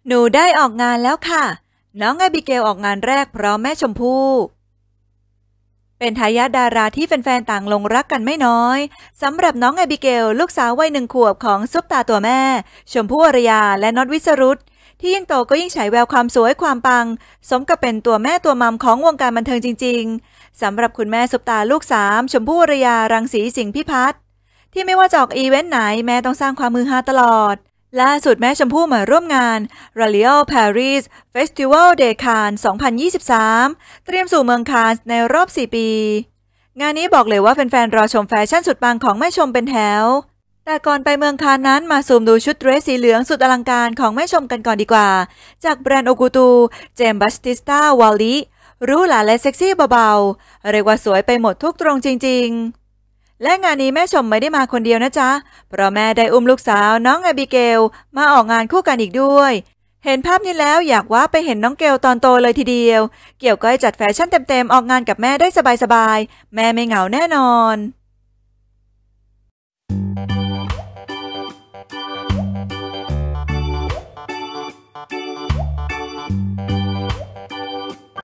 หนูได้ออกงานแล้วค่ะน้องแอบิเกลออกงานแรกพร้อมแม่ชมพู่เป็นทายาทดาราที่แฟนๆต่างหลงรักกันไม่น้อยสำหรับน้องแอบิเกลลูกสาววัย1 ขวบของซุปตาตัวแม่ชมพู่อารยาและน็อตวิสรุตที่ยิ่งโตก็ยิ่งฉายแววความสวยความปังสมกับเป็นตัวแม่ตัวมัมของวงการบันเทิงจริงๆสำหรับคุณแม่ซุปตาลูก3ชมพู่อารยารังสีสิงห์พิพัฒน์ที่ไม่ว่าจะออกอีเวนต์ไหนแม่ต้องสร้างความฮือฮาตลอดล่าสุดแม่ชมพู่มาร่วมงาน L'Oréal Paris Festival de Cannes 2023 เตรียมสู่เมืองคานส์ในรอบ4 ปีงานนี้บอกเลยว่าแฟนๆรอชมแฟชั่นสุดปังของแม่ชมเป็นแถวแต่ก่อนไปเมืองคานนั้นมาซูมดูชุดเดรสสีเหลืองสุดอลังการของแม่ชมกันก่อนดีกว่าจากแบรนด์โอกูตูเจมส์บัสติสตาวอลลี่หรูหราและเซ็กซี่เบาๆเรียกว่าสวยไปหมดทุกตรงจริงๆและงานนี้แม่ชมไม่ได้มาคนเดียวนะจ๊ะเพราะแม่ได้อุ้มลูกสาวน้องแอบิเกลมาออกงานคู่กันอีกด้วยเห็นภาพนี้แล้วอยากว่าไปเห็นน้องเกลตอนโตเลยทีเดียวเกี่ยวก็ให้จัดแฟชั่นเต็มๆออกงานกับแม่ได้สบายๆแม่ไม่เหงาแน่นอน